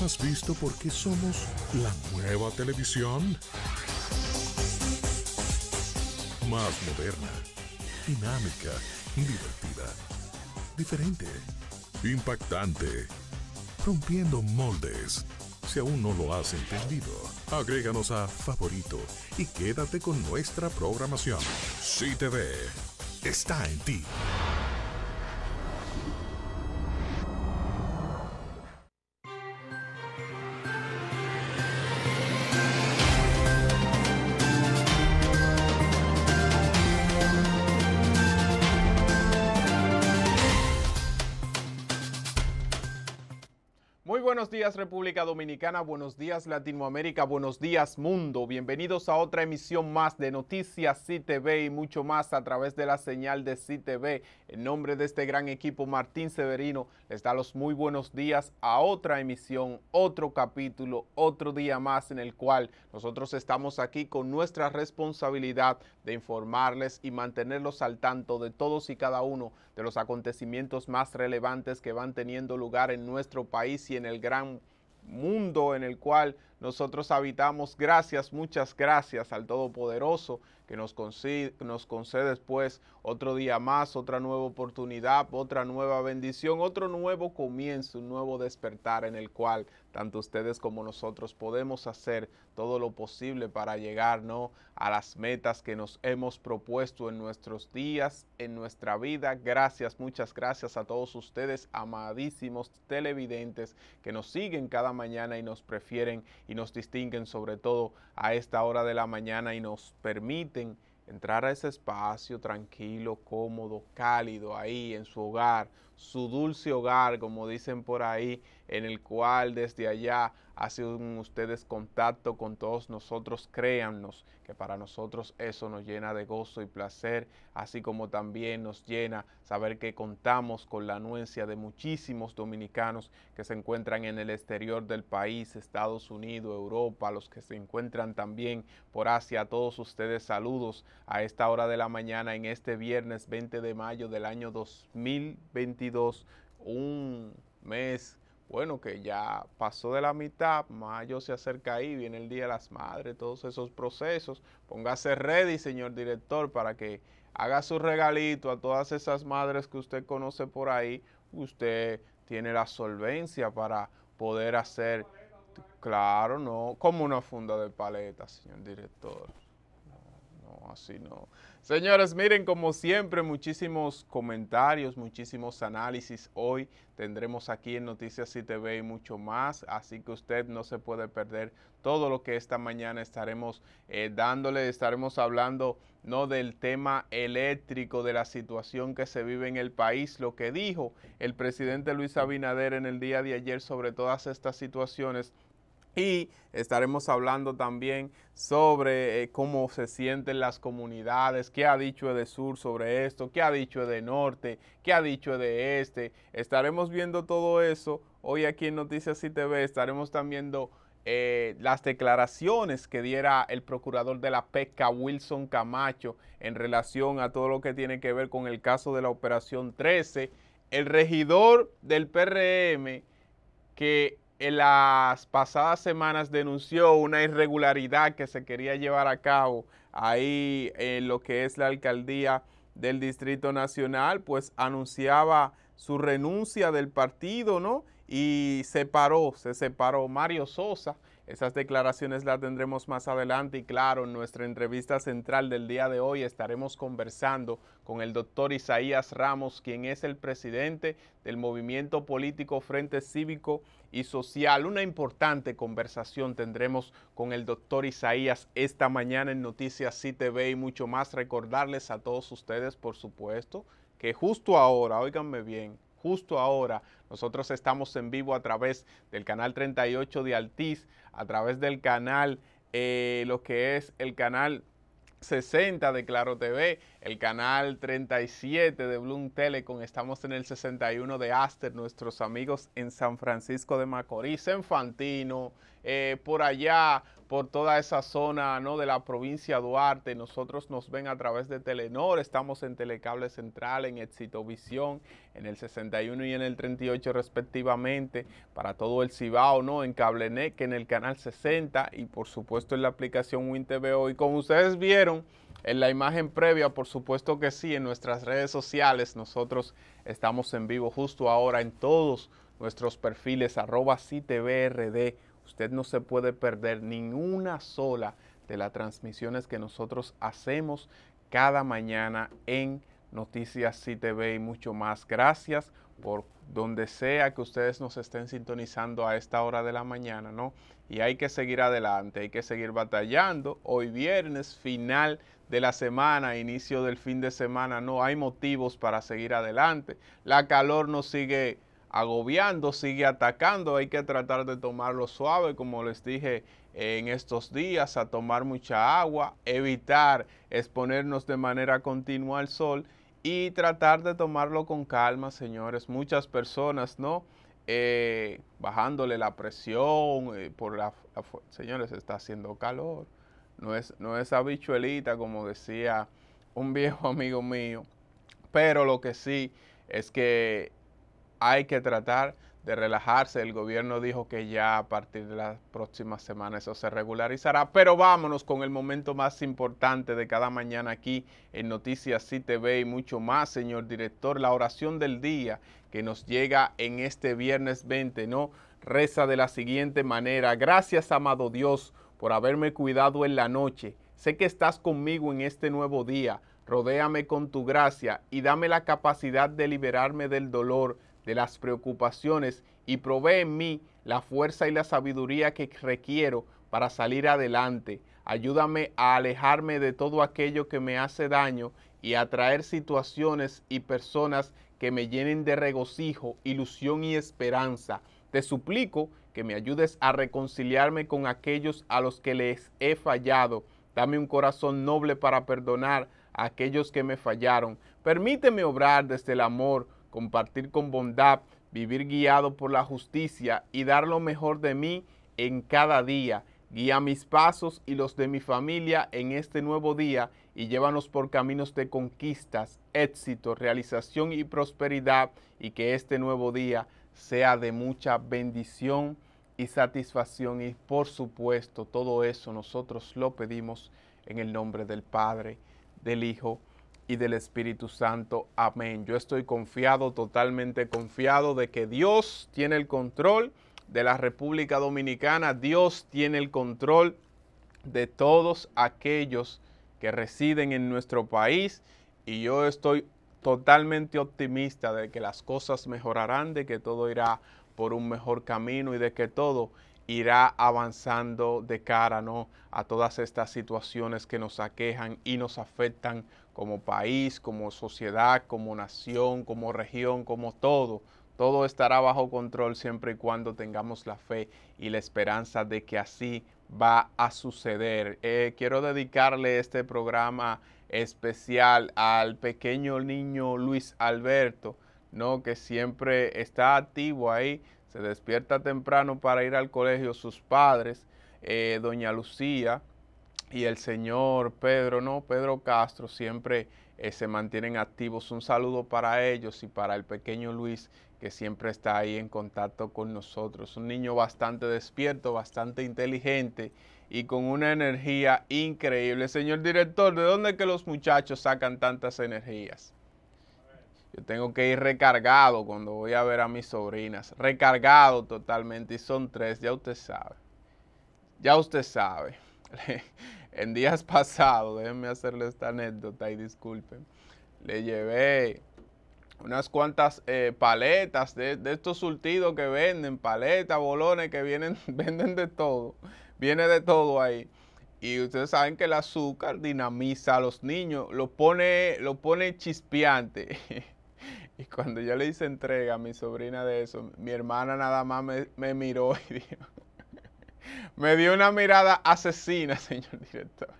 has visto por qué somos la nueva televisión? Más moderna, dinámica y divertida. Diferente, impactante, rompiendo moldes. Si aún no lo has entendido, agréganos a favorito y quédate con nuestra programación. CTV está en ti. Muy buenos días República Dominicana, buenos días Latinoamérica, buenos días mundo. Bienvenidos a otra emisión más de Noticias CTV y mucho más a través de la señal de CTV. En nombre de este gran equipo, Martín Severino les da los muy buenos días a otra emisión, otro capítulo, otro día más en el cual nosotros estamos aquí con nuestra responsabilidad de informarles y mantenerlos al tanto de todos y cada uno de los acontecimientos más relevantes que van teniendo lugar en nuestro país y en el gran mundo en el cual nosotros habitamos. Gracias, muchas gracias al Todopoderoso que nos concede después otro día más, otra nueva oportunidad, otra nueva bendición, otro nuevo comienzo, un nuevo despertar en el cual tanto ustedes como nosotros podemos hacer todo lo posible para llegar, ¿no?, a las metas que nos hemos propuesto en nuestros días, en nuestra vida. Gracias, muchas gracias a todos ustedes, amadísimos televidentes que nos siguen cada mañana y nos prefieren y nos distinguen sobre todo a esta hora de la mañana y nos permiten entrar a ese espacio tranquilo, cómodo, cálido, ahí en su hogar, su dulce hogar, como dicen por ahí, en el cual desde allá hacen ustedes contacto con todos nosotros. Créannos que para nosotros eso nos llena de gozo y placer, así como también nos llena saber que contamos con la anuencia de muchísimos dominicanos que se encuentran en el exterior del país, Estados Unidos, Europa, los que se encuentran también por Asia. A todos ustedes saludos a esta hora de la mañana en este viernes 20 de mayo del año 2022, un mes bueno que ya pasó de la mitad. Mayo se acerca ahí, viene el Día de las Madres, todos esos procesos. Póngase ready, señor director, para que haga su regalito a todas esas madres que usted conoce por ahí. Usted tiene la solvencia para poder hacer, claro, no, como una funda de paletas, señor director. No, así no. Señores, miren, como siempre, muchísimos comentarios, muchísimos análisis. Hoy tendremos aquí en Noticias CTV y mucho más, así que usted no se puede perder todo lo que esta mañana estaremos dándole. Estaremos hablando, no, del tema eléctrico, de la situación que se vive en el país, lo que dijo el presidente Luis Abinader en el día de ayer sobre todas estas situaciones. Y estaremos hablando también sobre cómo se sienten las comunidades, qué ha dicho EDESUR sobre esto, qué ha dicho EDENORTE, qué ha dicho EDEESTE. Estaremos viendo todo eso hoy aquí en Noticias CTV. Estaremos también viendo las declaraciones que diera el procurador de la pesca, Wilson Camacho, en relación a todo lo que tiene que ver con el caso de la Operación 13. El regidor del PRM que en las pasadas semanas denunció una irregularidad que se quería llevar a cabo ahí en lo que es la alcaldía del Distrito Nacional, pues anunciaba su renuncia del partido, ¿no? Y se separó Mario Sosa. Esas declaraciones las tendremos más adelante y claro, en nuestra entrevista central del día de hoy estaremos conversando con el doctor Isaías Ramos, quien es el presidente del movimiento político Frente Cívico y Social. Una importante conversación tendremos con el doctor Isaías esta mañana en Noticias CTV y mucho más. Recordarles a todos ustedes, por supuesto, que justo ahora, óiganme bien, justo ahora nosotros estamos en vivo a través del canal 38 de Altiz, a través del canal, lo que es el canal 60 de Claro TV, el canal 37 de Bloom Telecom, estamos en el 61 de Aster, nuestros amigos en San Francisco de Macorís, en Fantino, por allá, por toda esa zona, ¿no?, de la provincia de Duarte. Nosotros nos ven a través de Telenor, estamos en Telecable Central, en Éxitovisión, en el 61 y en el 38 respectivamente, para todo el Cibao, ¿no?, en Cablenet, en el canal 60 y por supuesto en la aplicación WinTV. Y como ustedes vieron en la imagen previa, por supuesto que sí, en nuestras redes sociales nosotros estamos en vivo justo ahora en todos nuestros perfiles, @CTVRD. Usted no se puede perder ninguna sola de las transmisiones que nosotros hacemos cada mañana en Noticias CTV y mucho más. Gracias por donde sea que ustedes nos estén sintonizando a esta hora de la mañana, ¿no? Y hay que seguir adelante, hay que seguir batallando. Hoy viernes, final de la semana, inicio del fin de semana, no hay motivos para seguir adelante. La calor nos sigue agobiando, sigue atacando, hay que tratar de tomarlo suave, como les dije en estos días, a tomar mucha agua, evitar exponernos de manera continua al sol y tratar de tomarlo con calma, señores. Muchas personas, ¿no?, bajándole la presión, señores, está haciendo calor, no es habichuelita, como decía un viejo amigo mío, pero lo que sí es que hay que tratar de relajarse. El gobierno dijo que ya a partir de la próxima semana eso se regularizará, pero vámonos con el momento más importante de cada mañana aquí en Noticias CTV y mucho más, señor director. La oración del día que nos llega en este viernes 20, ¿no?, reza de la siguiente manera: gracias, amado Dios, por haberme cuidado en la noche. Sé que estás conmigo en este nuevo día. Rodéame con tu gracia y dame la capacidad de liberarme del dolor, de las preocupaciones, y provee en mí la fuerza y la sabiduría que requiero para salir adelante. Ayúdame a alejarme de todo aquello que me hace daño y a atraer situaciones y personas que me llenen de regocijo, ilusión y esperanza. Te suplico que me ayudes a reconciliarme con aquellos a los que les he fallado. Dame un corazón noble para perdonar a aquellos que me fallaron. Permíteme obrar desde el amor, compartir con bondad, vivir guiado por la justicia y dar lo mejor de mí en cada día. Guía mis pasos y los de mi familia en este nuevo día y llévanos por caminos de conquistas, éxito, realización y prosperidad, y que este nuevo día sea de mucha bendición y satisfacción. Y por supuesto, todo eso nosotros lo pedimos en el nombre del Padre, del Hijo y del Espíritu Santo. Amén. Yo estoy confiado, totalmente confiado, de que Dios tiene el control de la República Dominicana. Dios tiene el control de todos aquellos que residen en nuestro país, y yo estoy totalmente optimista de que las cosas mejorarán, de que todo irá por un mejor camino y de que todo irá avanzando de cara, ¿no?, a todas estas situaciones que nos aquejan y nos afectan como país, como sociedad, como nación, como región, como todo. Todo estará bajo control siempre y cuando tengamos la fe y la esperanza de que así va a suceder. Quiero dedicarle este programa especial al pequeño niño Luis Alberto, ¿no?, que siempre está activo ahí, se despierta temprano para ir al colegio. Sus padres, doña Lucía y el señor Pedro, ¿no?, Pedro Castro, siempre se mantienen activos. Un saludo para ellos y para el pequeño Luis, que siempre está ahí en contacto con nosotros. Un niño bastante despierto, bastante inteligente y con una energía increíble. Señor director, ¿de dónde es que los muchachos sacan tantas energías? Yo tengo que ir recargado cuando voy a ver a mis sobrinas, recargado totalmente, y son 3, ya usted sabe. Ya usted sabe. En días pasados, déjenme hacerle esta anécdota y disculpen, le llevé unas cuantas paletas de estos surtidos que venden, paletas, bolones que vienen, venden de todo, viene de todo ahí. Y ustedes saben que el azúcar dinamiza a los niños, lo pone chispeante. Y cuando yo le hice entrega a mi sobrina de eso, mi hermana nada más me miró y dijo, me dio una mirada asesina, señor director.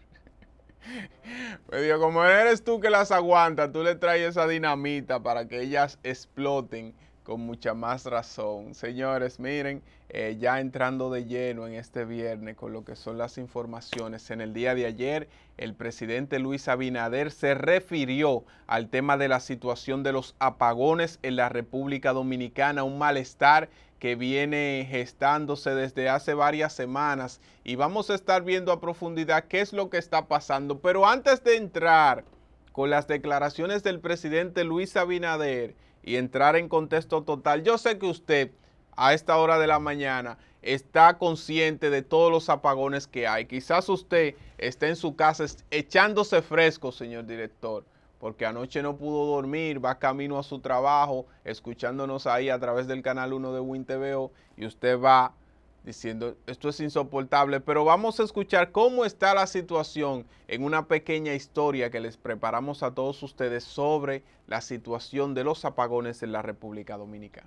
Me dijo, como eres tú que las aguantas, tú le traes esa dinamita para que ellas exploten Con mucha más razón. Señores, miren, ya entrando de lleno en este viernes con lo que son las informaciones. En el día de ayer, el presidente Luis Abinader se refirió al tema de la situación de los apagones en la República Dominicana, un malestar que viene gestándose desde hace varias semanas y vamos a estar viendo a profundidad qué es lo que está pasando. Pero antes de entrar con las declaraciones del presidente Luis Abinader y entrar en contexto total, yo sé que usted a esta hora de la mañana está consciente de todos los apagones que hay. Quizás usted esté en su casa echándose fresco, señor director, porque anoche no pudo dormir, va camino a su trabajo, escuchándonos ahí a través del canal 1 de WinTVO, y usted va diciendo, esto es insoportable, pero vamos a escuchar cómo está la situación en una pequeña historia que les preparamos a todos ustedes sobre la situación de los apagones en la República Dominicana.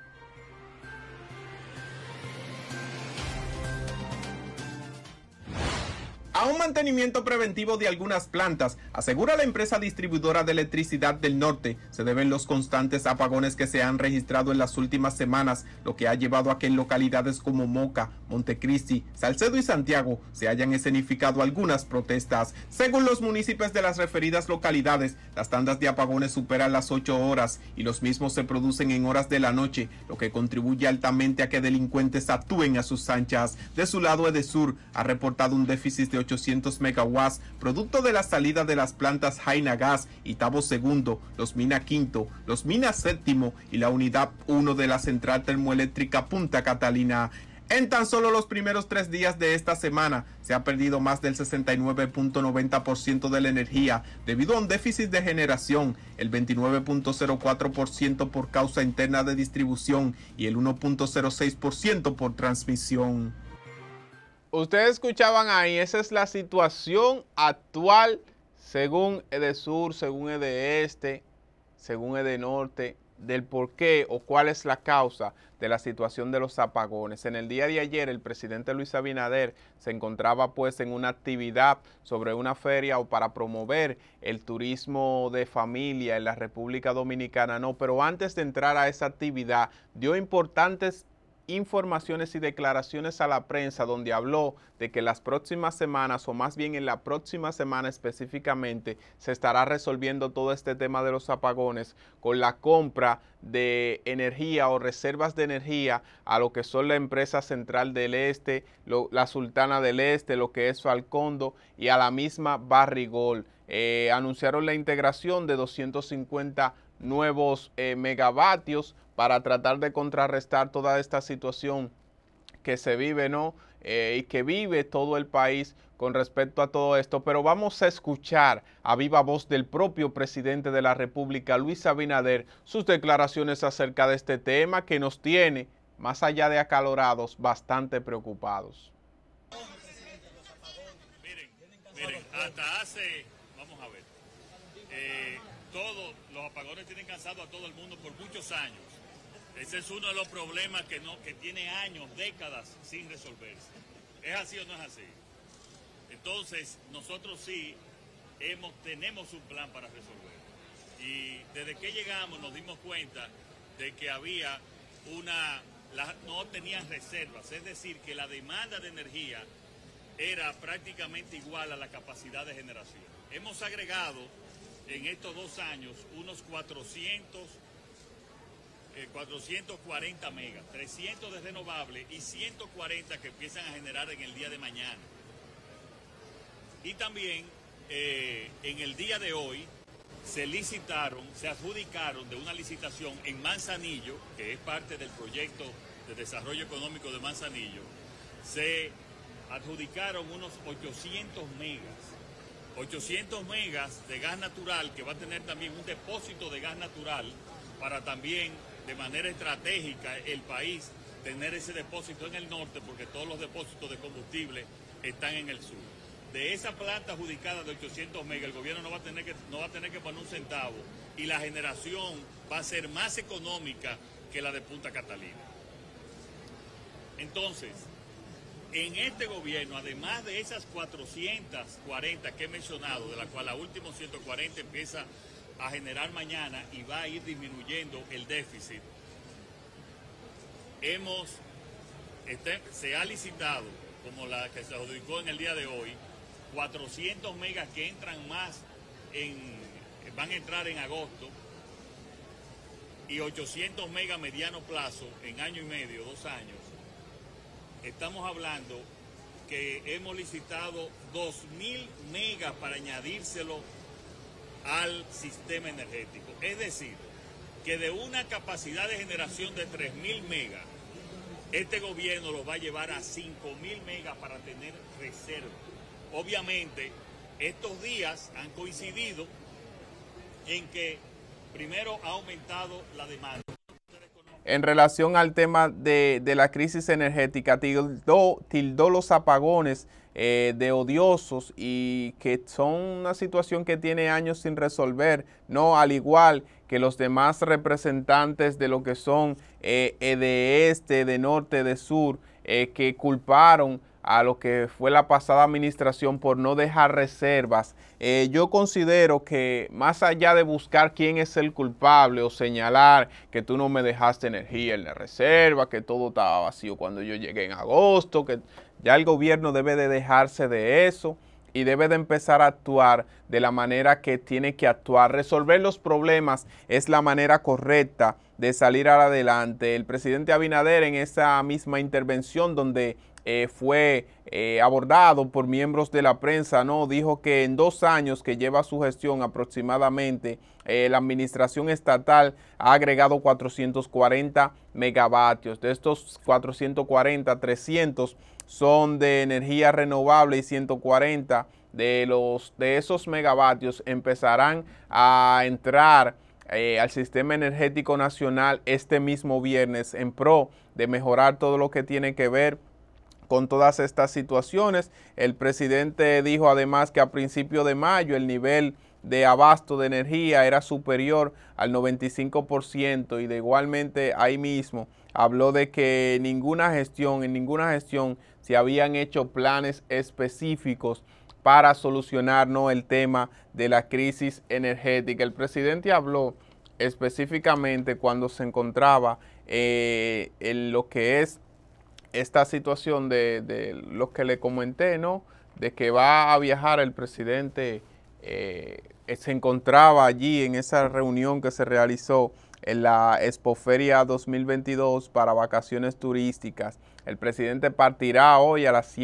A un mantenimiento preventivo de algunas plantas, asegura la empresa distribuidora de electricidad del norte, se deben los constantes apagones que se han registrado en las últimas semanas, lo que ha llevado a que en localidades como Moca, Montecristi, Salcedo y Santiago se hayan escenificado algunas protestas. Según los municipios de las referidas localidades, las tandas de apagones superan las 8 horas y los mismos se producen en horas de la noche, lo que contribuye altamente a que delincuentes actúen a sus anchas. De su lado, Edesur ha reportado un déficit de 800 megawatts, producto de la salida de las plantas Jaina Gas y Tabo II, los Mina Quinto, los Mina Séptimo y la unidad 1 de la central termoeléctrica Punta Catalina. En tan solo los primeros 3 días de esta semana se ha perdido más del 69.90% de la energía debido a un déficit de generación, el 29.04% por causa interna de distribución y el 1.06% por transmisión. Ustedes escuchaban ahí, esa es la situación actual según Edesur, según Edeeste, según Edenorte, del por qué o cuál es la causa de la situación de los apagones. En el día de ayer el presidente Luis Abinader se encontraba pues en una actividad sobre una feria o para promover el turismo de familia en la República Dominicana. No, pero antes de entrar a esa actividad dio importantes informaciones y declaraciones a la prensa donde habló de que las próximas semanas, o más bien en la próxima semana específicamente, se estará resolviendo todo este tema de los apagones con la compra de energía o reservas de energía a lo que son la empresa Central del Este, la Sultana del Este, lo que es Falcondo y a la misma Barrigol. Anunciaron la integración de 250 nuevos megavatios para tratar de contrarrestar toda esta situación que se vive, ¿no? Y que vive todo el país con respecto a todo esto. Pero vamos a escuchar a viva voz del propio presidente de la República, Luis Abinader, sus declaraciones acerca de este tema que nos tiene, más allá de acalorados, bastante preocupados. Miren, hasta hace, vamos a ver, todos los apagones tienen cansado a todo el mundo por muchos años. Ese es uno de los problemas que tiene años, décadas sin resolverse. ¿Es así o no es así? Entonces, nosotros sí tenemos un plan para resolver. Y desde que llegamos nos dimos cuenta de que había no tenían reservas, es decir, que la demanda de energía era prácticamente igual a la capacidad de generación. Hemos agregado en estos 2 años unos 440 megas, 300 de renovables y 140 que empiezan a generar en el día de mañana. Y también en el día de hoy se adjudicaron de una licitación en Manzanillo, que es parte del proyecto de desarrollo económico de Manzanillo, se adjudicaron unos 800 megas de gas natural, que va a tener también un depósito de gas natural para también de manera estratégica el país tener ese depósito en el norte, porque todos los depósitos de combustible están en el sur. De esa planta adjudicada de 800 megas, el gobierno no va a tener que poner un centavo y la generación va a ser más económica que la de Punta Catalina. Entonces, en este gobierno, además de esas 440 que he mencionado, de las cuales la última 140 empieza a generar mañana y va a ir disminuyendo el déficit, se ha licitado, como la que se adjudicó en el día de hoy, 400 megas que entran más, van a entrar en agosto, y 800 megas a mediano plazo, en año y medio, 2 años. Estamos hablando que hemos licitado 2.000 megas para añadírselo al sistema energético. Es decir, que de una capacidad de generación de 3.000 megas, este gobierno lo va a llevar a 5.000 megas para tener reserva. Obviamente, estos días han coincidido en que primero ha aumentado la demanda. En relación al tema de la crisis energética, tildó los apagones de odiosos y que son una situación que tiene años sin resolver, no al igual que los demás representantes de lo que son de este, de norte, de sur, que culparon a lo que fue la pasada administración por no dejar reservas. Yo considero que más allá de buscar quién es el culpable o señalar que tú no me dejaste energía en la reserva, que todo estaba vacío cuando yo llegué en agosto, que ya el gobierno debe de dejarse de eso y debe de empezar a actuar de la manera que tiene que actuar. Resolver los problemas es la manera correcta de salir adelante. El presidente Abinader, en esa misma intervención donde fue abordado por miembros de la prensa, ¿no? Dijo que en 2 años que lleva su gestión aproximadamente, la administración estatal ha agregado 440 megavatios. De estos 440, 300 son de energía renovable y 140 de esos megavatios empezarán a entrar al sistema energético nacional este mismo viernes en pro de mejorar todo lo que tiene que ver con todas estas situaciones. El presidente dijo además que a principios de mayo el nivel de abasto de energía era superior al 95% y de igualmente ahí mismo habló de que en ninguna gestión se habían hecho planes específicos para solucionar, ¿no?, el tema de la crisis energética. El presidente habló específicamente cuando se encontraba en lo que es esta situación de lo que le comenté, ¿no?, de que va a viajar el presidente. Se encontraba allí en esa reunión que se realizó en la Expoferia 2022 para vacaciones turísticas. El presidente partirá hoy a las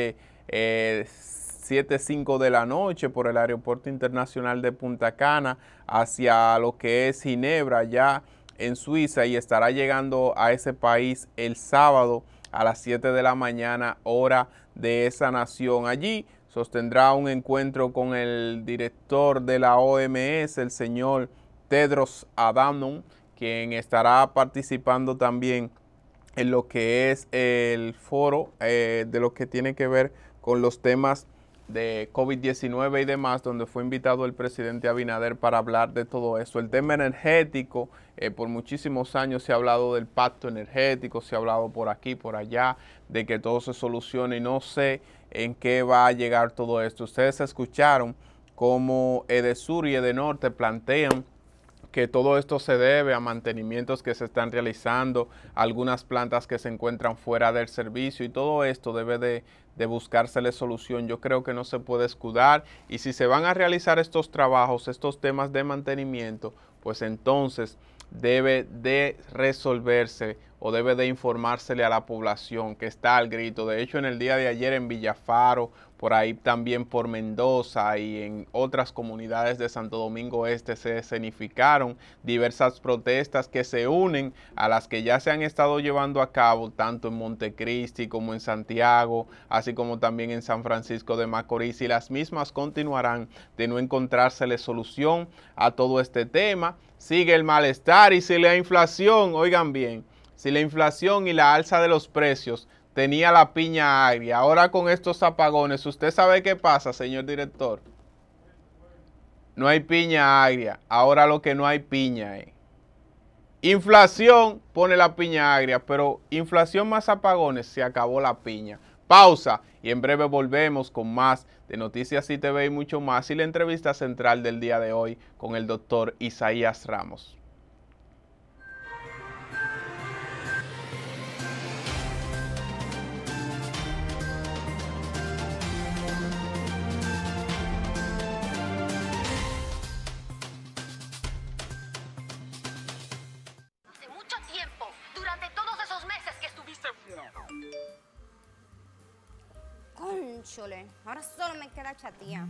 7:05 de la noche por el Aeropuerto Internacional de Punta Cana hacia lo que es Ginebra, ya en Suiza, y estará llegando a ese país el sábado a las 7 de la mañana, hora de esa nación. Allí sostendrá un encuentro con el director de la OMS, el señor Tedros Adhanom, quien estará participando también en lo que es el foro de lo que tiene que ver con los temas de COVID-19 y demás, donde fue invitado el presidente Abinader para hablar de todo eso. El tema energético, por muchísimos años se ha hablado del pacto energético, se ha hablado por aquí, por allá, de que todo se solucione, y no sé en qué va a llegar todo esto. Ustedes escucharon cómo EDESUR y EDENORTE plantean que todo esto se debe a mantenimientos que se están realizando, algunas plantas que se encuentran fuera del servicio, y todo esto debe de buscársele solución. Yo creo que no se puede escudar, y si se van a realizar estos trabajos, estos temas de mantenimiento, pues entonces debe de resolverse o debe de informársele a la población, que está al grito. De hecho, en el día de ayer en Villafaro, por ahí también por Mendoza y en otras comunidades de Santo Domingo Este se escenificaron diversas protestas que se unen a las que ya se han estado llevando a cabo tanto en Montecristi como en Santiago, así como también en San Francisco de Macorís, y las mismas continuarán de no encontrársele solución a todo este tema. Sigue el malestar, y si la inflación, oigan bien, si la inflación y la alza de los precios tenía la piña agria, ahora con estos apagones, ¿usted sabe qué pasa, señor director? No hay piña agria, ahora lo que no hay piña es inflación, pone la piña agria, pero inflación más apagones, se acabó la piña. Pausa, y en breve volvemos con más de Noticias CTV y mucho más, y la entrevista central del día de hoy con el doctor Isaías Ramos. Cónchole, ahora solo me queda chatía.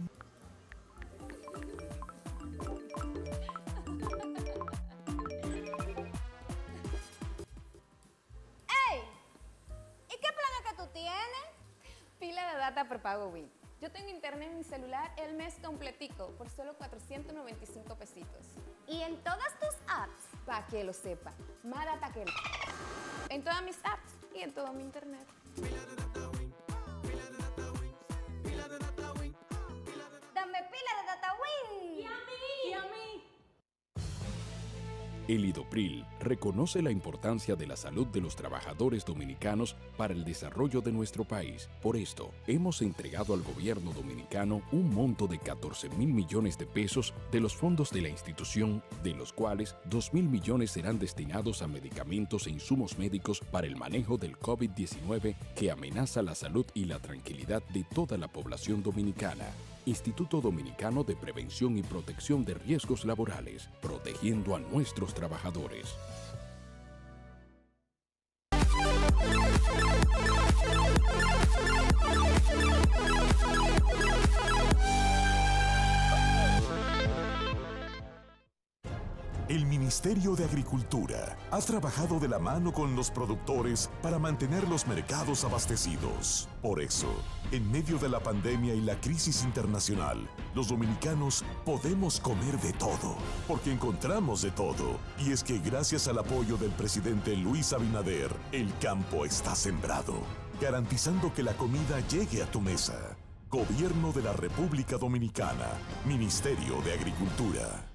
¡Ey! ¿Y qué plan es que tú tienes? Pila de data prepago Win. Yo tengo internet en mi celular el mes completico por solo 495 pesitos. ¿Y en todas tus apps? Para que lo sepa, más data que en todas mis apps y en todo mi internet. Dame pila de data Win. ¿Y a mí? ¿Y a mí? El IDOPRIL reconoce la importancia de la salud de los trabajadores dominicanos para el desarrollo de nuestro país. Por esto, hemos entregado al gobierno dominicano un monto de 14.000 millones de pesos de los fondos de la institución, de los cuales 2.000 millones serán destinados a medicamentos e insumos médicos para el manejo del COVID-19 que amenaza la salud y la tranquilidad de toda la población dominicana. Instituto Dominicano de Prevención y Protección de Riesgos Laborales, protegiendo a nuestros trabajadores. El Ministerio de Agricultura ha trabajado de la mano con los productores para mantener los mercados abastecidos. Por eso, en medio de la pandemia y la crisis internacional, los dominicanos podemos comer de todo, porque encontramos de todo. Y es que gracias al apoyo del presidente Luis Abinader, el campo está sembrado, garantizando que la comida llegue a tu mesa. Gobierno de la República Dominicana, Ministerio de Agricultura.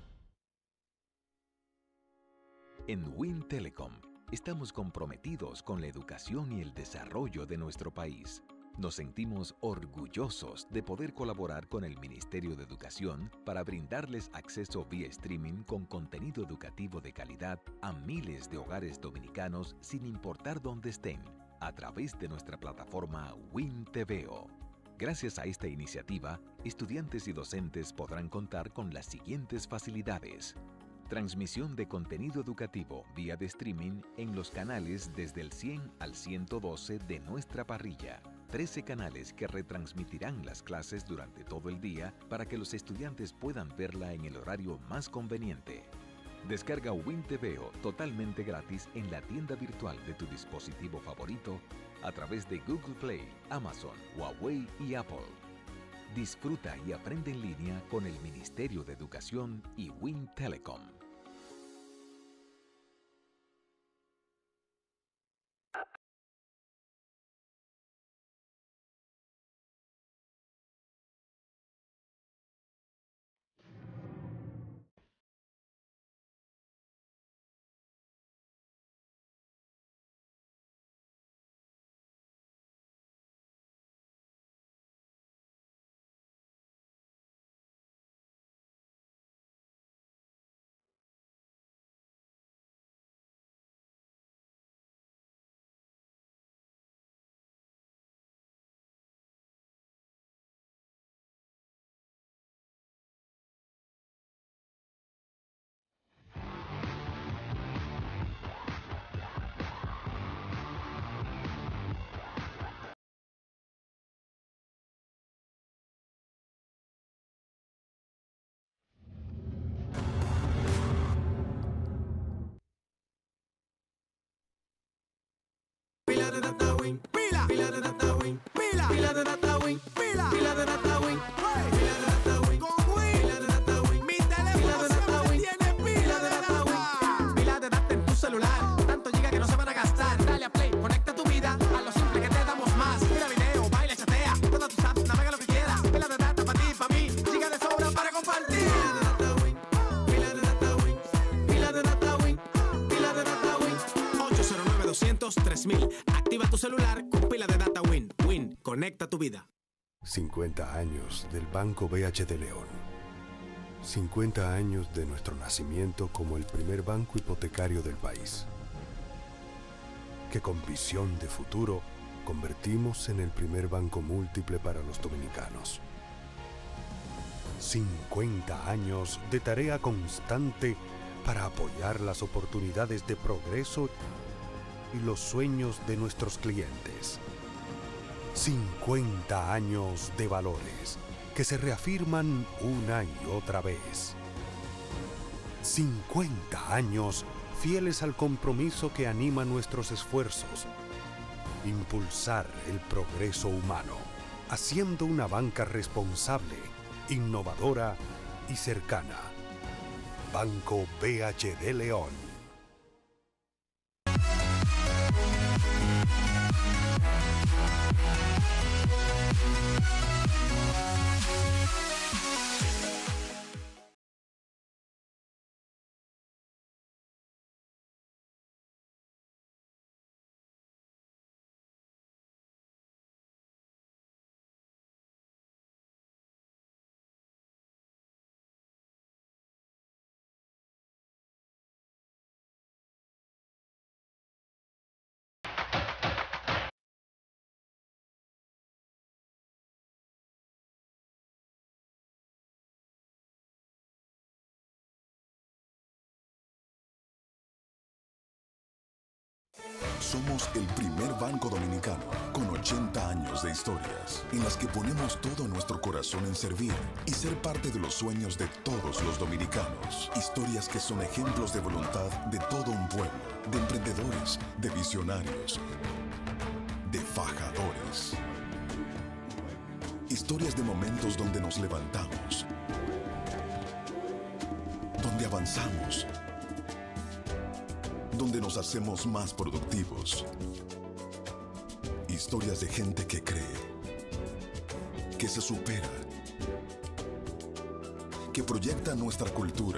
En Win Telecom estamos comprometidos con la educación y el desarrollo de nuestro país. Nos sentimos orgullosos de poder colaborar con el Ministerio de Educación para brindarles acceso vía streaming con contenido educativo de calidad a miles de hogares dominicanos sin importar dónde estén, a través de nuestra plataforma Win TVO. Gracias a esta iniciativa, estudiantes y docentes podrán contar con las siguientes facilidades: transmisión de contenido educativo vía de streaming en los canales desde el 100 al 112 de nuestra parrilla. 13 canales que retransmitirán las clases durante todo el día para que los estudiantes puedan verla en el horario más conveniente. Descarga Win TVO totalmente gratis en la tienda virtual de tu dispositivo favorito a través de Google Play, Amazon, Huawei y Apple. Disfruta y aprende en línea con el Ministerio de Educación y Win Telecom. Pila de data win, pila de data win, pila de data win, pila de data win, pila de data win, con Win, pila de data win, mi teléfono siempre tiene pila de data win, pila de data en tu celular, tanto giga que no se van a gastar. Dale a play, conecta tu vida a lo simple que te damos más. Mira video, baila, chatea, todas tus apps, navega lo que quieras. Pila de data para ti, para mí, giga de sobra para compartir. Pila de data win, pila de data win, pila de data win, pila de data win. 809-200-3000. Activa tu celular con pila de data Win. Win, conecta tu vida. 50 años del Banco BH de León. 50 años de nuestro nacimiento como el primer banco hipotecario del país, que con visión de futuro convertimos en el primer banco múltiple para los dominicanos. 50 años de tarea constante para apoyar las oportunidades de progreso y los sueños de nuestros clientes. 50 años de valores que se reafirman una y otra vez. 50 años fieles al compromiso que anima nuestros esfuerzos. Impulsar el progreso humano, haciendo una banca responsable, innovadora y cercana. Banco BHD León. Somos el primer banco dominicano con 80 años de historias en las que ponemos todo nuestro corazón en servir y ser parte de los sueños de todos los dominicanos. Historias que son ejemplos de voluntad de todo un pueblo, de emprendedores, de visionarios, de fajadores. Historias de momentos donde nos levantamos, donde avanzamos, donde nos hacemos más productivos. Historias de gente que cree, que se supera, que proyecta nuestra cultura,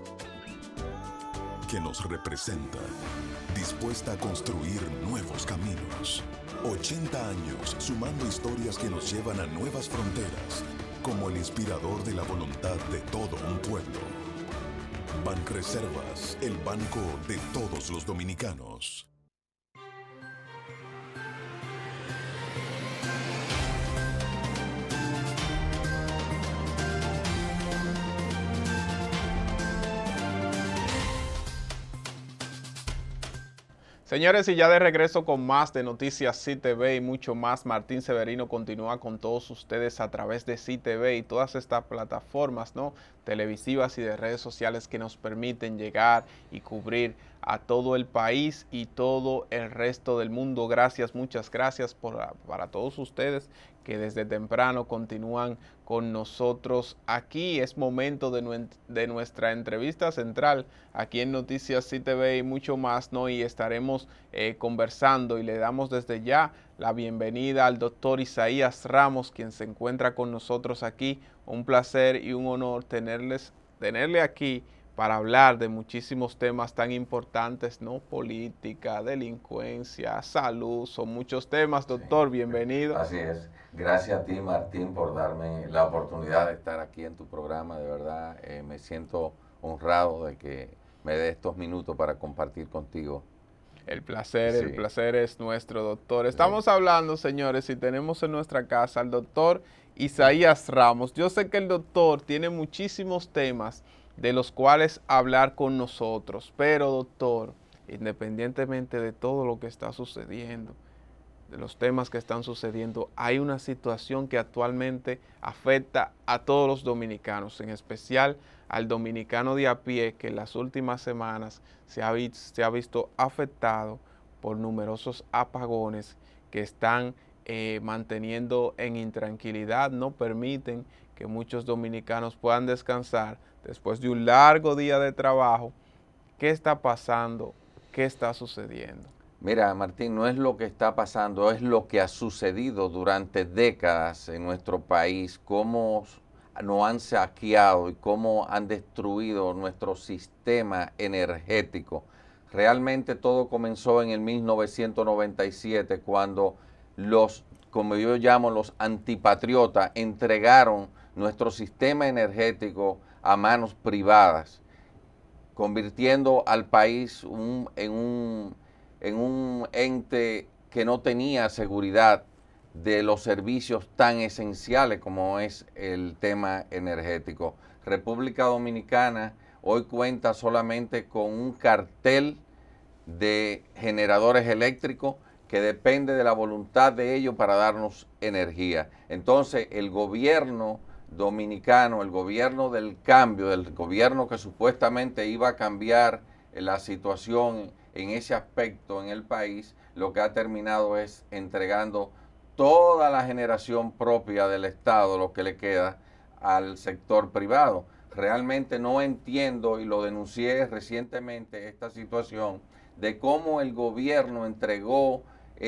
que nos representa, dispuesta a construir nuevos caminos. 80 años sumando historias que nos llevan a nuevas fronteras, como el inspirador de la voluntad de todo un pueblo. Banreservas, el banco de todos los dominicanos. Señores, y ya de regreso con más de Noticias CTV y mucho más, Martín Severino continúa con todos ustedes a través de CTV y todas estas plataformas, ¿no?, televisivas y de redes sociales que nos permiten llegar y cubrir a todo el país y todo el resto del mundo. Gracias, muchas gracias para todos ustedes que desde temprano continúan con nosotros aquí. Es momento de nuestra entrevista central aquí en Noticias CTV y mucho más, ¿no? Y estaremos conversando y le damos desde ya la bienvenida al doctor Isaías Ramos, quien se encuentra con nosotros aquí. Un placer y un honor tenerle aquí para hablar de muchísimos temas tan importantes, ¿no? Política, delincuencia, salud, son muchos temas, doctor, sí. Bienvenido. Así es. Gracias a ti, Martín, por darme la oportunidad de estar aquí en tu programa. De verdad, me siento honrado de que me dé estos minutos para compartir contigo. El placer es nuestro, doctor. Estamos hablando, señores, y tenemos en nuestra casa al doctor Isaías Ramos. Yo sé que el doctor tiene muchísimos temas de los cuales hablar con nosotros, pero doctor, independientemente de todo lo que está sucediendo, de los temas que están sucediendo, hay una situación que actualmente afecta a todos los dominicanos, en especial al dominicano de a pie, que en las últimas semanas se ha visto afectado por numerosos apagones que están manteniendo en intranquilidad, no permiten que muchos dominicanos puedan descansar después de un largo día de trabajo. ¿Qué está pasando? ¿Qué está sucediendo? Mira, Martín, no es lo que está pasando, es lo que ha sucedido durante décadas en nuestro país, cómo nos han saqueado y cómo han destruido nuestro sistema energético. Realmente todo comenzó en el 1997, cuando como yo llamo, los antipatriotas entregaron nuestro sistema energético a manos privadas, convirtiendo al país en un ente que no tenía seguridad de los servicios tan esenciales como es el tema energético. República Dominicana hoy cuenta solamente con un cartel de generadores eléctricos que depende de la voluntad de ellos para darnos energía. Entonces, el gobierno dominicano, el gobierno del cambio, el gobierno que supuestamente iba a cambiar la situación en ese aspecto en el país, lo que ha terminado es entregando toda la generación propia del Estado, lo que le queda, al sector privado. Realmente no entiendo, y lo denuncié recientemente, esta situación de cómo el gobierno entregó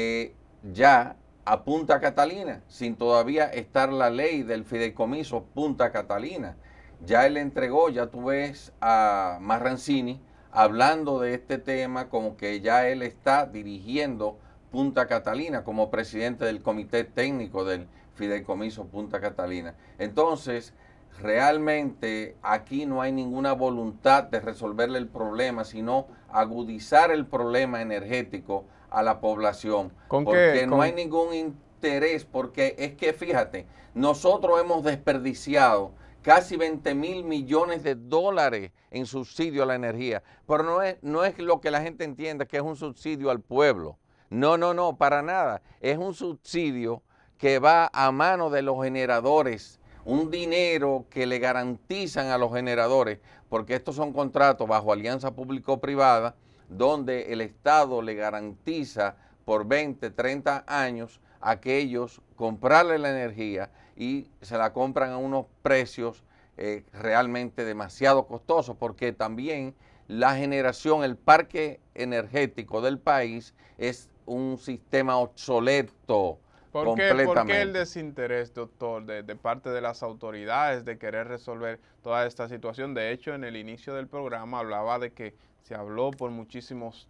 ya a Punta Catalina, sin todavía estar la ley del fideicomiso Punta Catalina. Ya él entregó, ya tú ves a Marrancini hablando de este tema como que ya él está dirigiendo Punta Catalina como presidente del comité técnico del fideicomiso Punta Catalina. Entonces, realmente aquí no hay ninguna voluntad de resolverle el problema, sino agudizar el problema energético a la población. Porque no hay ningún interés, porque es que fíjate, nosotros hemos desperdiciado casi 20.000 millones de dólares en subsidio a la energía, pero no es lo que la gente entiende, que es un subsidio al pueblo. No, para nada. Es un subsidio que va a mano de los generadores, un dinero que le garantizan a los generadores, porque estos son contratos bajo alianza público-privada, donde el Estado le garantiza por 20, 30 años a que ellos comprarle la energía y se la compran a unos precios realmente demasiado costosos, porque también la generación, el parque energético del país es un sistema obsoleto. ¿Por qué el desinterés, doctor, de parte de las autoridades de querer resolver toda esta situación? De hecho, en el inicio del programa hablaba de que se habló por muchísimos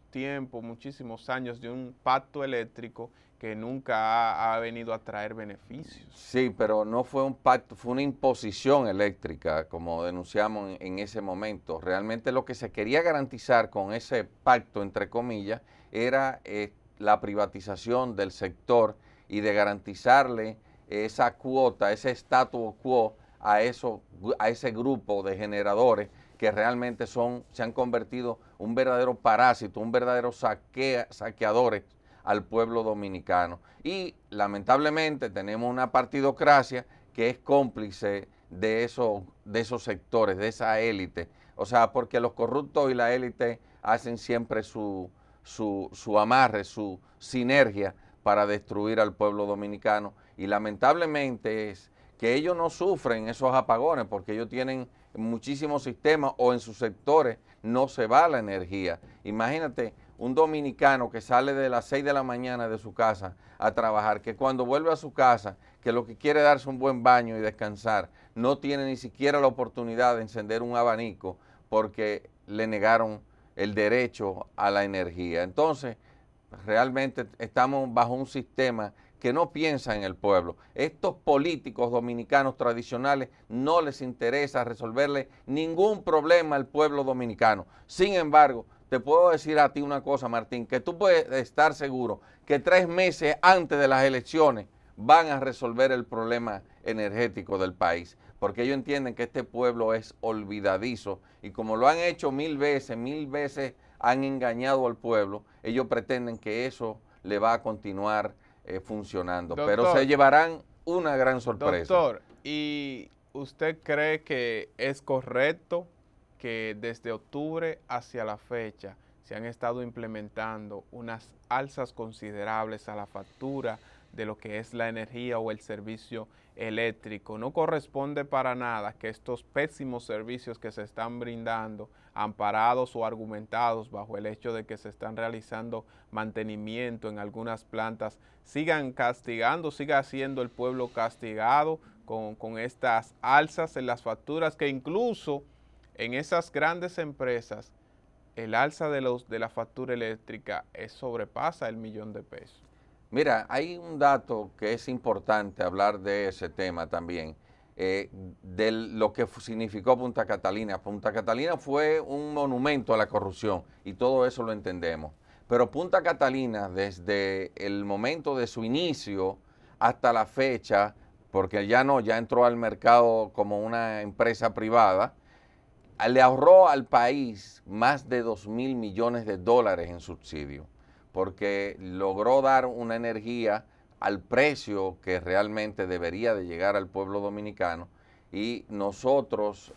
años de un pacto eléctrico que nunca ha venido a traer beneficios. Sí, pero no fue un pacto, fue una imposición eléctrica, como denunciamos en ese momento. Realmente lo que se quería garantizar con ese pacto, entre comillas, era la privatización del sector y de garantizarle esa cuota, ese status quo a ese grupo de generadores que realmente se han convertido un verdadero parásito, un verdadero saqueadores al pueblo dominicano. Y lamentablemente tenemos una partidocracia que es cómplice de esos sectores, de esa élite. O sea, porque los corruptos y la élite hacen siempre su amarre, su sinergia para destruir al pueblo dominicano, y lamentablemente es que ellos no sufren esos apagones porque ellos tienen muchísimos sistemas o en sus sectores no se va la energía. Imagínate un dominicano que sale de las 6 de la mañana de su casa a trabajar, que cuando vuelve a su casa, que lo que quiere es darse un buen baño y descansar, no tiene ni siquiera la oportunidad de encender un abanico porque le negaron el derecho a la energía. Entonces, realmente estamos bajo un sistema que no piensa en el pueblo. Estos políticos dominicanos tradicionales no les interesa resolverle ningún problema al pueblo dominicano. Sin embargo, te puedo decir a ti una cosa, Martín, que tú puedes estar seguro que 3 meses antes de las elecciones van a resolver el problema energético del país, porque ellos entienden que este pueblo es olvidadizo y como lo han hecho 1000 veces han engañado al pueblo, ellos pretenden que eso le va a continuar funcionando. Doctor, pero se llevarán una gran sorpresa. Doctor, ¿y usted cree que es correcto que desde octubre hacia la fecha se han estado implementando unas alzas considerables a la factura de lo que es la energía o el servicio eléctrico? No corresponde para nada que estos pésimos servicios que se están brindando, amparados o argumentados bajo el hecho de que se están realizando mantenimiento en algunas plantas, sigan castigando, siga siendo el pueblo castigado con estas alzas en las facturas, que incluso en esas grandes empresas el alza de la factura eléctrica sobrepasa el $1.000.000. Mira, hay un dato que es importante hablar de ese tema también, de lo que significó Punta Catalina. Punta Catalina fue un monumento a la corrupción y todo eso lo entendemos. Pero Punta Catalina, desde el momento de su inicio hasta la fecha, porque ya entró al mercado como una empresa privada, le ahorró al país más de $2.000 millones en subsidio. porque logró dar una energía al precio que realmente debería de llegar al pueblo dominicano y nosotros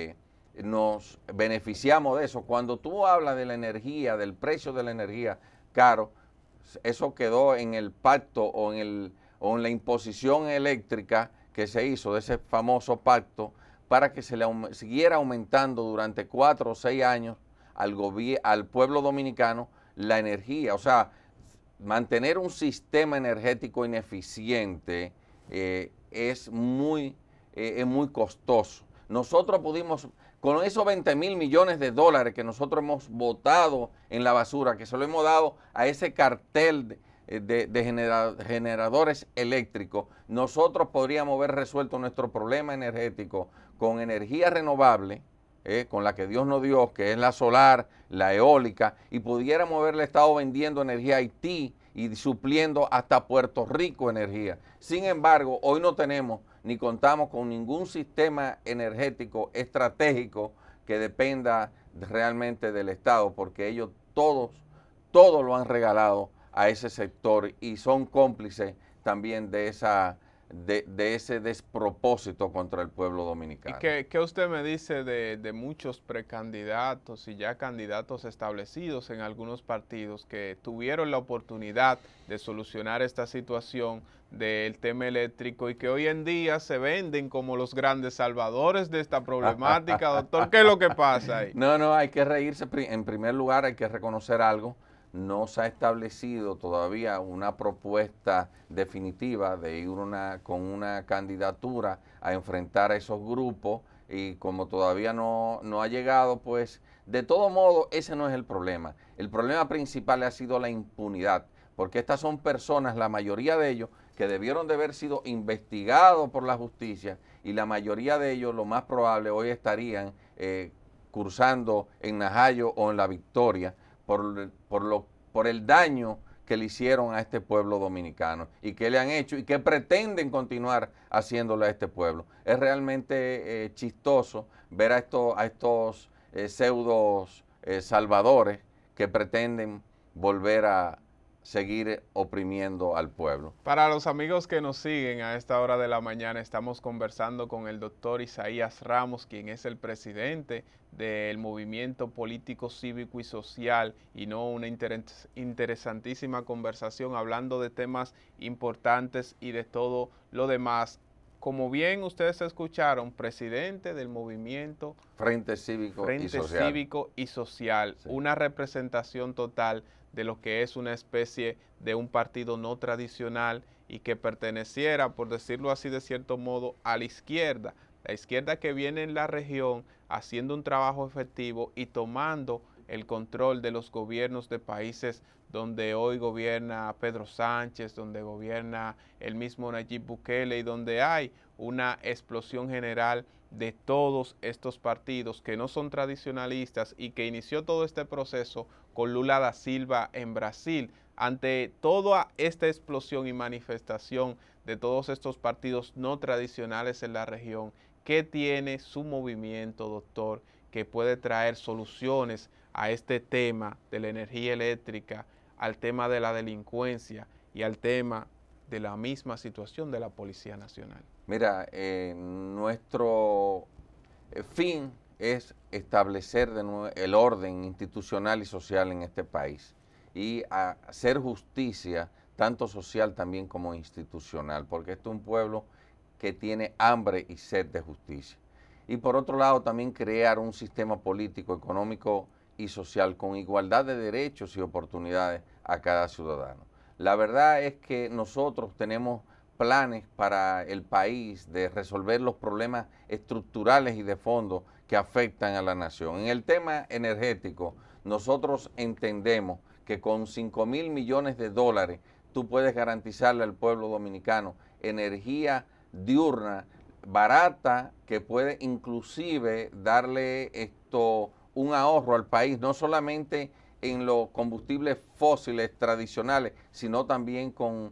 nos beneficiamos de eso. Cuando tú hablas de la energía, del precio de la energía caro, eso quedó en el pacto o en la imposición eléctrica que se hizo, de ese famoso pacto, para que se le siguiera aumentando durante 4 o 6 años al pueblo dominicano la energía. O sea, mantener un sistema energético ineficiente es muy costoso. Nosotros pudimos, con esos 20.000 millones de dólares que nosotros hemos botado en la basura, que se lo hemos dado a ese cartel de generadores eléctricos, nosotros podríamos haber resuelto nuestro problema energético con energía renovable, con la que Dios nos dio, que es la solar, la eólica, y pudiéramos haberle estado vendiendo energía a Haití y supliendo hasta Puerto Rico energía. Sin embargo, hoy no tenemos ni contamos con ningún sistema energético estratégico que dependa realmente del Estado, porque ellos todos lo han regalado a ese sector y son cómplices también de ese despropósito contra el pueblo dominicano. ¿Y qué usted me dice de muchos precandidatos y ya candidatos establecidos en algunos partidos que tuvieron la oportunidad de solucionar esta situación del tema eléctrico y que hoy en día se venden como los grandes salvadores de esta problemática? Doctor, ¿qué es lo que pasa ahí? No, hay que reírse. En primer lugar, hay que reconocer algo. No se ha establecido todavía una propuesta definitiva de ir con una candidatura a enfrentar a esos grupos, y como todavía no ha llegado, pues de todo modo ese no es el problema. El problema principal ha sido la impunidad, porque estas son personas, la mayoría de ellos, que debieron de haber sido investigados por la justicia, y la mayoría de ellos, lo más probable, hoy estarían cursando en Najayo o en La Victoria, por el daño que le hicieron a este pueblo dominicano y que le han hecho y que pretenden continuar haciéndole a este pueblo. Es realmente chistoso ver a estos pseudos salvadores que pretenden volver a seguir oprimiendo al pueblo. Para los amigos que nos siguen a esta hora de la mañana, estamos conversando con el doctor Isaías Ramos, quien es el presidente del Movimiento Político Cívico y Social, y una interesantísima conversación hablando de temas importantes y de todo lo demás. Como bien ustedes escucharon, presidente del movimiento Frente Cívico y Social, sí. Una representación total de lo que es una especie de un partido no tradicional y que perteneciera, por decirlo así de cierto modo, a la izquierda que viene en la región haciendo un trabajo efectivo y tomando el control de los gobiernos de países donde hoy gobierna Pedro Sánchez, donde gobierna el mismo Nayib Bukele y donde hay una explosión general de todos estos partidos que no son tradicionalistas y que inició todo este proceso con Lula da Silva en Brasil. Ante toda esta explosión y manifestación de todos estos partidos no tradicionales en la región, ¿qué tiene su movimiento, doctor, que puede traer soluciones a este tema de la energía eléctrica, al tema de la delincuencia y al tema de la misma situación de la Policía Nacional? Mira, nuestro fin es establecer de nuevo el orden institucional y social en este país y hacer justicia, tanto social también como institucional, porque este es un pueblo que tiene hambre y sed de justicia. Y por otro lado, también crear un sistema político, económico y social con igualdad de derechos y oportunidades a cada ciudadano. La verdad es que nosotros tenemos planes para el país de resolver los problemas estructurales y de fondo que afectan a la nación. En el tema energético, nosotros entendemos que con 5.000 millones de dólares tú puedes garantizarle al pueblo dominicano energía diurna, barata, que puede inclusive darle un ahorro al país, no solamente en los combustibles fósiles tradicionales, sino también con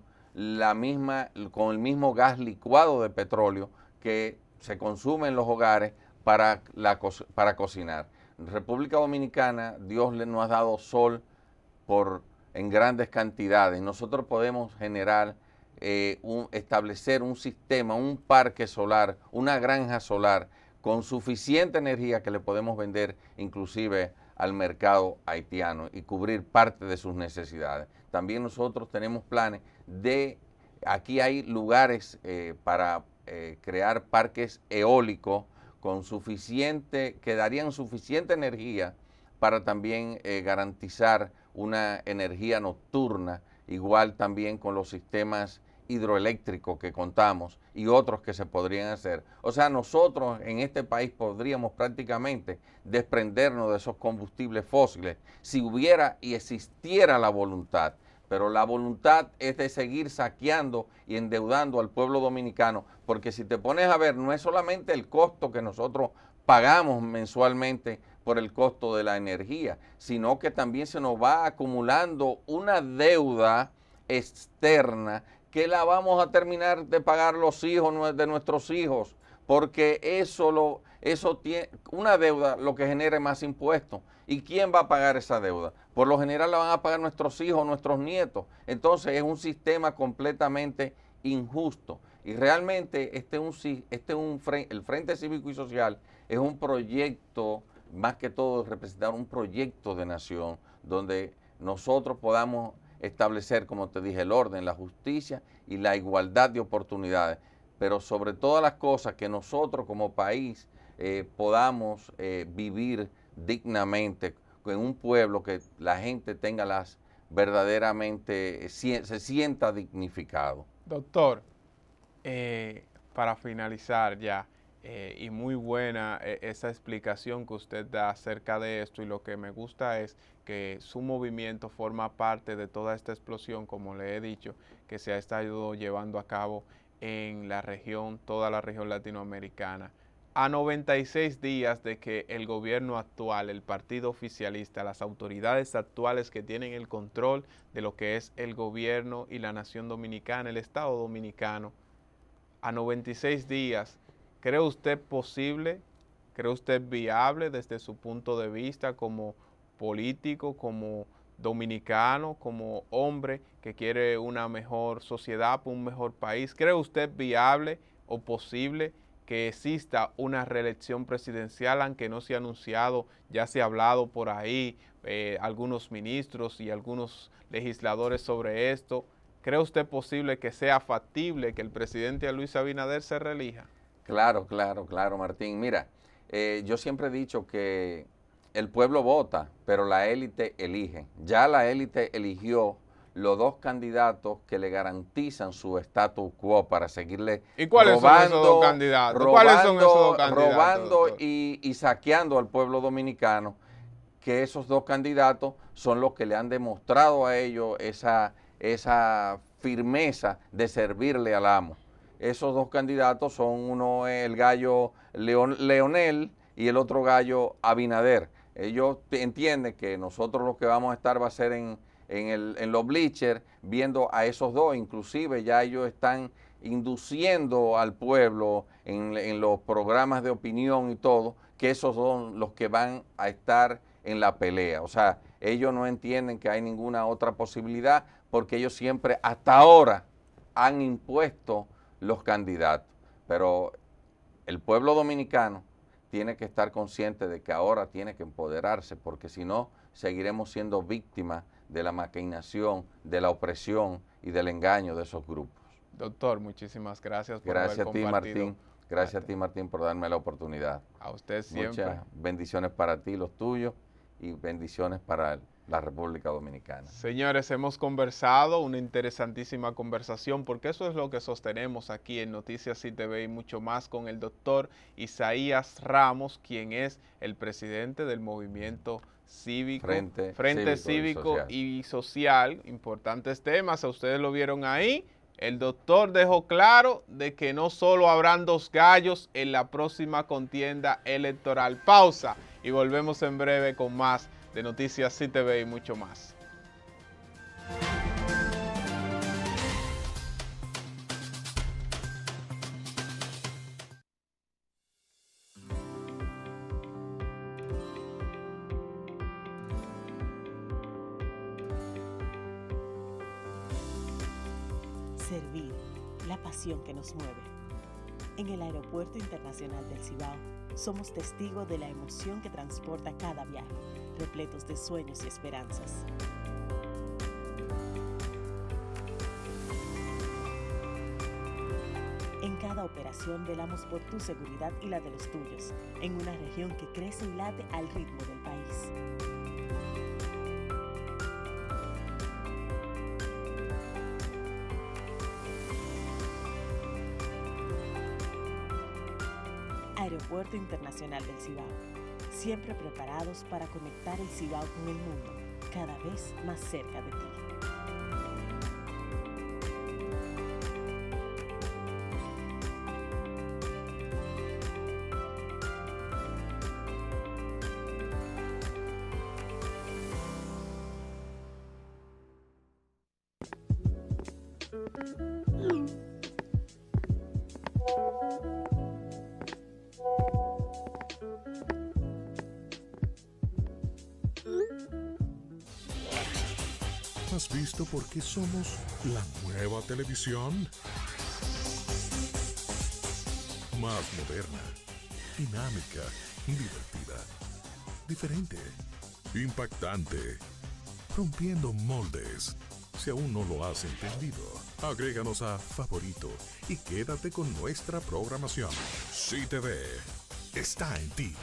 el mismo gas licuado de petróleo que se consume en los hogares para cocinar. En República Dominicana, Dios nos ha dado sol por en grandes cantidades. Nosotros podemos generar, establecer un sistema, un parque solar, una granja solar con suficiente energía que le podemos vender inclusive al mercado haitiano y cubrir parte de sus necesidades. También nosotros tenemos planes aquí hay lugares para crear parques eólicos que darían suficiente energía para también garantizar una energía nocturna, igual también con los sistemas hidroeléctricos que contamos y otros que se podrían hacer. O sea, nosotros en este país podríamos prácticamente desprendernos de esos combustibles fósiles si hubiera y existiera la voluntad. Pero la voluntad es de seguir saqueando y endeudando al pueblo dominicano, porque si te pones a ver, no es solamente el costo que nosotros pagamos mensualmente por el costo de la energía, sino que también se nos va acumulando una deuda externa que la vamos a terminar de pagar los hijos de nuestros hijos, porque una deuda lo que genera es más impuestos. ¿Y quién va a pagar esa deuda? Por lo general la van a pagar nuestros hijos, nuestros nietos. Entonces es un sistema completamente injusto. Y realmente el Frente Cívico y Social es un proyecto, más que todo representar un proyecto de nación, donde nosotros podamos establecer, como te dije, el orden, la justicia y la igualdad de oportunidades. Pero sobre todas las cosas que nosotros como país podamos vivir dignamente en un pueblo, que la gente tenga verdaderamente se sienta dignificado. Doctor, para finalizar ya, y muy buena esa explicación que usted da acerca de esto, y lo que me gusta es que su movimiento forma parte de toda esta explosión, como le he dicho, que se ha estado llevando a cabo en la región, toda la región latinoamericana. A 96 días de que el gobierno actual, el partido oficialista, las autoridades actuales que tienen el control de lo que es el gobierno y la nación dominicana, el Estado dominicano, a 96 días, ¿cree usted posible, cree usted viable desde su punto de vista como político, como dominicano, como hombre que quiere una mejor sociedad, un mejor país? ¿Cree usted viable o posible que exista una reelección presidencial, aunque no se ha anunciado, ya se ha hablado por ahí, algunos ministros y algunos legisladores sobre esto? ¿Cree usted posible que sea factible que el presidente Luis Abinader se reelija? Claro, Martín. Mira, yo siempre he dicho que el pueblo vota, pero la élite elige. Ya la élite eligió los dos candidatos que le garantizan su status quo para seguirle ¿Y cuáles son esos dos candidatos? Robando y saqueando al pueblo dominicano, que esos dos candidatos son los que le han demostrado a ellos esa firmeza de servirle al amo. Esos dos candidatos son uno el gallo Leonel y el otro gallo Abinader. Ellos entienden que nosotros lo que vamos a estar va a ser en los bleachers viendo a esos dos. Inclusive ya ellos están induciendo al pueblo en los programas de opinión y todo, que esos son los que van a estar en la pelea. O sea, ellos no entienden que hay ninguna otra posibilidad, porque ellos siempre hasta ahora han impuesto los candidatos. Pero el pueblo dominicano tiene que estar consciente de que ahora tiene que empoderarse, porque si no, seguiremos siendo víctimas de la maquinación, de la opresión y del engaño de esos grupos. Doctor, muchísimas gracias por haber compartido. Martín. Gracias a ti, Martín, por darme la oportunidad. A usted siempre. Muchas bendiciones para ti, los tuyos, y bendiciones para la República Dominicana. Señores, hemos conversado, una interesantísima conversación, porque eso es lo que sostenemos aquí en Noticias CTV y mucho más, con el doctor Isaías Ramos, quien es el presidente del movimiento cívico, Frente Cívico y Social. Importantes temas, a ustedes lo vieron ahí. El doctor dejó claro de que no solo habrán dos gallos en la próxima contienda electoral. Pausa y volvemos en breve con más de Noticias CTV y mucho más. servir, la pasión que nos mueve. En el Aeropuerto Internacional del Cibao, somos testigos de la emoción que transporta cada viaje, repletos de sueños y esperanzas. En cada operación velamos por tu seguridad y la de los tuyos, en una región que crece y late al ritmo del país. Aeropuerto Internacional del Cibao, siempre preparados para conectar el Cibao con el mundo, cada vez más cerca de ti. ¿Has visto por qué somos la nueva televisión? Más moderna, dinámica, divertida, diferente, impactante, rompiendo moldes. Si aún no lo has entendido, agréganos a Favorito y quédate con nuestra programación. CTV está en ti.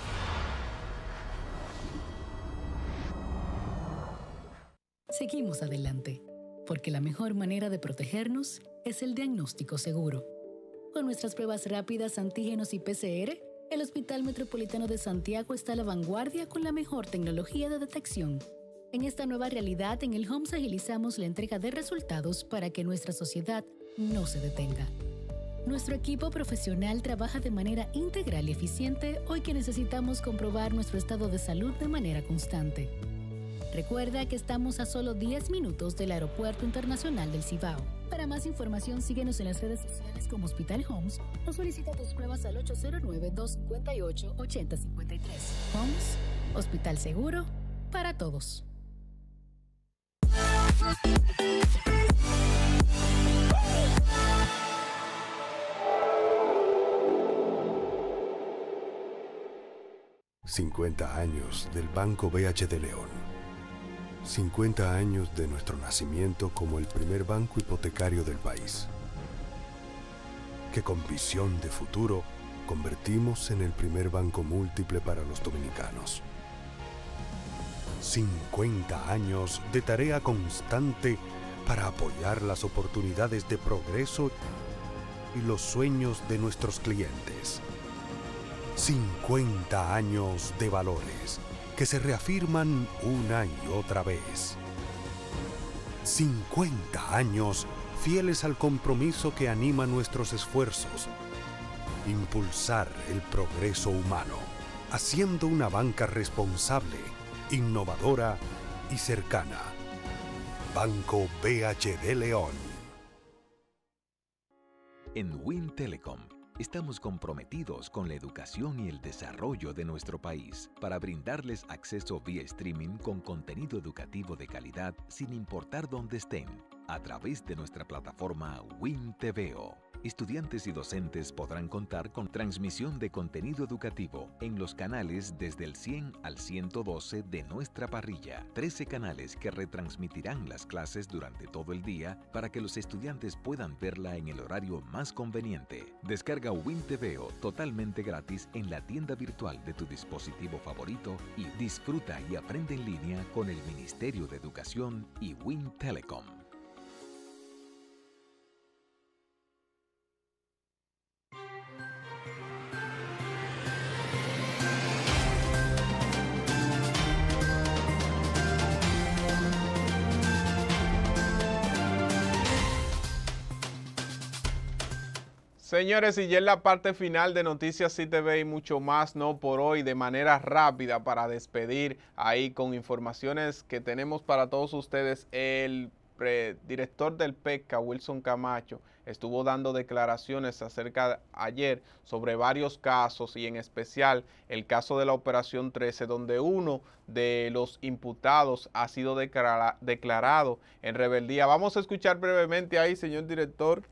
Seguimos adelante, porque la mejor manera de protegernos es el diagnóstico seguro. Con nuestras pruebas rápidas, antígenos y PCR, el Hospital Metropolitano de Santiago está a la vanguardia con la mejor tecnología de detección. En esta nueva realidad, en el HOMS agilizamos la entrega de resultados para que nuestra sociedad no se detenga. Nuestro equipo profesional trabaja de manera integral y eficiente hoy que necesitamos comprobar nuestro estado de salud de manera constante. Recuerda que estamos a solo 10 minutos del Aeropuerto Internacional del Cibao. Para más información, síguenos en las redes sociales como Hospital HOMS o solicita tus pruebas al 809-258-8053. HOMS, Hospital Seguro para todos. $50 años del Banco BHD León. 50 años de nuestro nacimiento como el primer banco hipotecario del país, que con visión de futuro convertimos en el primer banco múltiple para los dominicanos. 50 años de tarea constante para apoyar las oportunidades de progreso y los sueños de nuestros clientes. 50 años de valores que se reafirman una y otra vez. 50 años fieles al compromiso que anima nuestros esfuerzos. Impulsar el progreso humano, haciendo una banca responsable, innovadora y cercana. Banco BHD León. En WIN Telecom estamos comprometidos con la educación y el desarrollo de nuestro país para brindarles acceso vía streaming con contenido educativo de calidad sin importar dónde estén, a través de nuestra plataforma WIN TVO. Estudiantes y docentes podrán contar con transmisión de contenido educativo en los canales desde el 100 al 112 de nuestra parrilla. 13 canales que retransmitirán las clases durante todo el día para que los estudiantes puedan verla en el horario más conveniente. Descarga WIN TVO totalmente gratis en la tienda virtual de tu dispositivo favorito y disfruta y aprende en línea con el Ministerio de Educación y WIN Telecom. Señores, y ya en la parte final de Noticias CTV y mucho más, no por hoy, de manera rápida para despedir ahí con informaciones que tenemos para todos ustedes. El director del PECA, Wilson Camacho, estuvo dando declaraciones ayer sobre varios casos y en especial el caso de la Operación 13, donde uno de los imputados ha sido declarado en rebeldía. Vamos a escuchar brevemente ahí, señor director.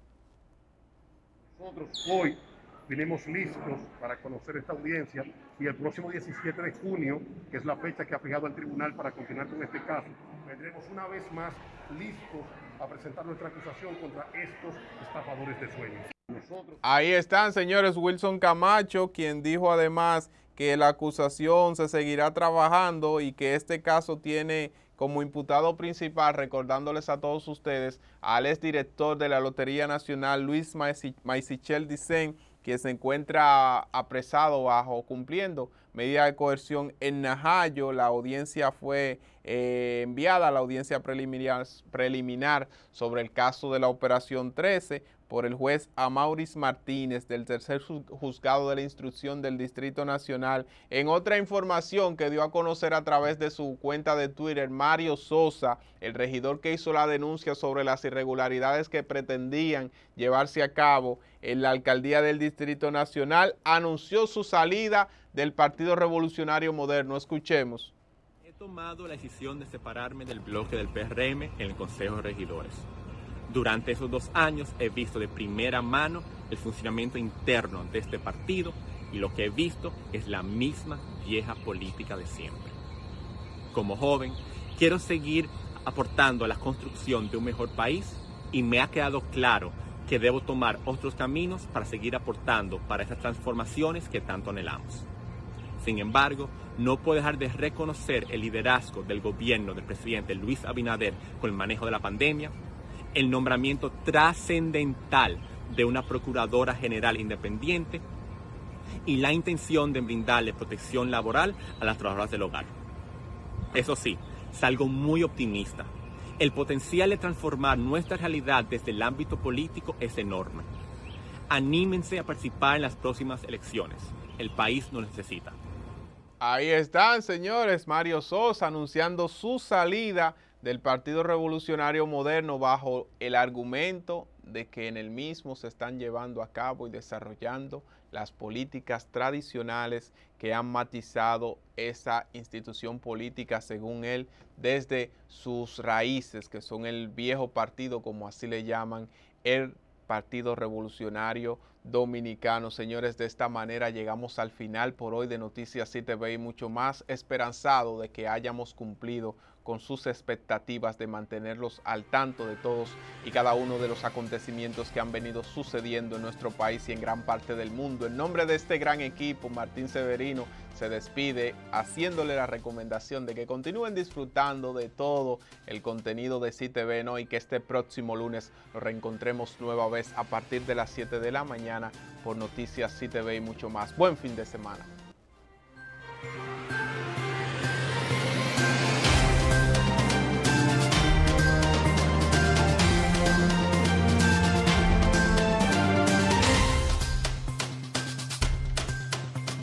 Nosotros hoy vinimos listos para conocer esta audiencia y el próximo 17 de junio, que es la fecha que ha fijado el tribunal para continuar con este caso, vendremos una vez más listos a presentar nuestra acusación contra estos estafadores de sueños. Ahí están, señores. Wilson Camacho, quien dijo además que la acusación se seguirá trabajando y que este caso tiene como imputado principal, recordándoles a todos ustedes, al exdirector de la Lotería Nacional, Luis Maisichel Dicen, que se encuentra apresado cumpliendo medida de coerción en Najayo. La audiencia fue enviada a la audiencia preliminar sobre el caso de la Operación 13 por el juez Amauris Martínez del tercer juzgado de la instrucción del Distrito Nacional. En otra información que dio a conocer a través de su cuenta de Twitter, Mario Sosa, el regidor que hizo la denuncia sobre las irregularidades que pretendían llevarse a cabo en la alcaldía del Distrito Nacional, anunció su salida del Partido Revolucionario Moderno. Escuchemos. He tomado la decisión de separarme del bloque del PRM en el Consejo de Regidores. Durante esos 2 años he visto de primera mano el funcionamiento interno de este partido y lo que he visto es la misma vieja política de siempre. Como joven, quiero seguir aportando a la construcción de un mejor país y me ha quedado claro que debo tomar otros caminos para seguir aportando para esas transformaciones que tanto anhelamos. Sin embargo, no puedo dejar de reconocer el liderazgo del gobierno del presidente Luis Abinader con el manejo de la pandemia, el nombramiento trascendental de una Procuradora General independiente y la intención de brindarle protección laboral a las trabajadoras del hogar. Eso sí, salgo muy optimista. El potencial de transformar nuestra realidad desde el ámbito político es enorme. Anímense a participar en las próximas elecciones. El país nos necesita. Ahí están, señores. Mario Sosa anunciando su salida del Partido Revolucionario Moderno bajo el argumento de que en el mismo se están llevando a cabo y desarrollando las políticas tradicionales que han matizado esa institución política, según él, desde sus raíces, que son el viejo partido, como así le llaman, el Partido Revolucionario Dominicano. Señores, de esta manera llegamos al final por hoy de Noticias CTV y mucho más, esperanzado de que hayamos cumplido con sus expectativas de mantenerlos al tanto de todos y cada uno de los acontecimientos que han venido sucediendo en nuestro país y en gran parte del mundo. En nombre de este gran equipo, Martín Severino se despide haciéndole la recomendación de que continúen disfrutando de todo el contenido de CTV, ¿no? Y que este próximo lunes nos reencontremos nueva vez a partir de las 7 de la mañana por Noticias CTV y mucho más. Buen fin de semana.